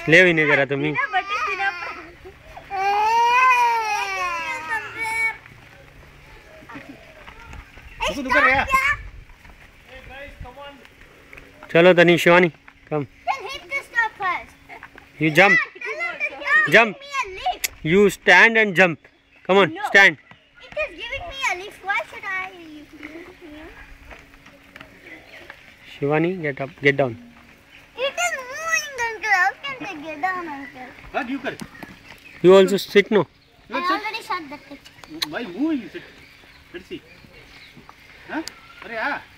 Slave in kara tumi. Chalo Tani, Shivani, come. Hit the stop first. You jump. Jump. You stand and jump. Come on, No. stand. It is giving me a lift. Why should I use it? Shivani, get up, get down. It is moving, uncle. How can I get down, uncle? What you कर? You also sit, no? I already shot the thing. Why moving? Sit. Let's see. Huh? अरे आ.